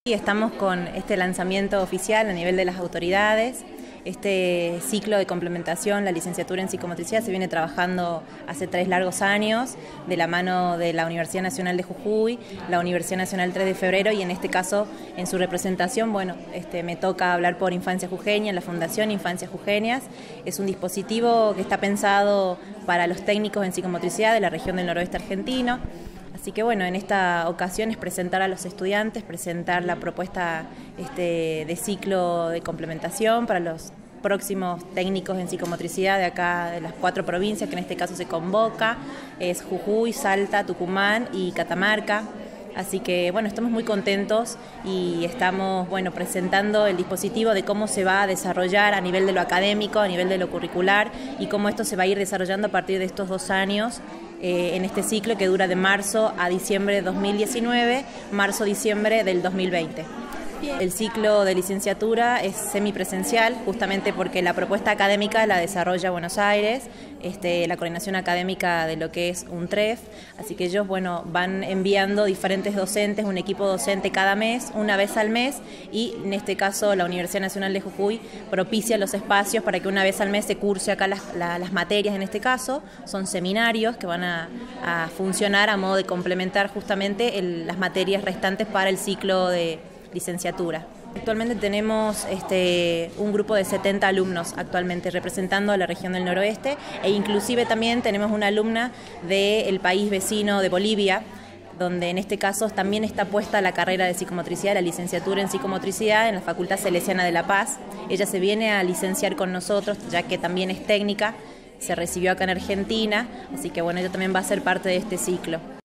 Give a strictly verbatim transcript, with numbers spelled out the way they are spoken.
Y estamos con este lanzamiento oficial a nivel de las autoridades. Este ciclo de complementación, la licenciatura en psicomotricidad, se viene trabajando hace tres largos años de la mano de la Universidad Nacional de Jujuy, la Universidad Nacional tres de febrero y en este caso en su representación, bueno, este, me toca hablar por Infancia Jujeña, la Fundación Infancias Jujeñas. Es un dispositivo que está pensado para los técnicos en psicomotricidad de la región del noroeste argentino. Así que bueno, en esta ocasión es presentar a los estudiantes, presentar la propuesta este, de ciclo de complementación para los próximos técnicos en psicomotricidad de acá, de las cuatro provincias que en este caso se convoca, es Jujuy, Salta, Tucumán y Catamarca. Así que bueno, estamos muy contentos y estamos bueno, presentando el dispositivo de cómo se va a desarrollar a nivel de lo académico, a nivel de lo curricular y cómo esto se va a ir desarrollando a partir de estos dos años eh, en este ciclo que dura de marzo a diciembre de dos mil diecinueve, marzo-diciembre del dos mil veinte. El ciclo de licenciatura es semipresencial, justamente porque la propuesta académica la desarrolla Buenos Aires, este, la coordinación académica de lo que es un T R E F, así que ellos bueno, van enviando diferentes docentes, un equipo docente cada mes, una vez al mes, y en este caso la Universidad Nacional de Jujuy propicia los espacios para que una vez al mes se curse acá las, la, las materias, en este caso son seminarios que van a, a funcionar a modo de complementar justamente el, las materias restantes para el ciclo de licenciatura. Actualmente tenemos este, un grupo de setenta alumnos actualmente representando a la región del noroeste e inclusive también tenemos una alumna del país vecino de Bolivia, donde en este caso también está puesta la carrera de psicomotricidad, la licenciatura en psicomotricidad en la Facultad Salesiana de La Paz. Ella se viene a licenciar con nosotros ya que también es técnica, se recibió acá en Argentina, así que bueno, ella también va a ser parte de este ciclo.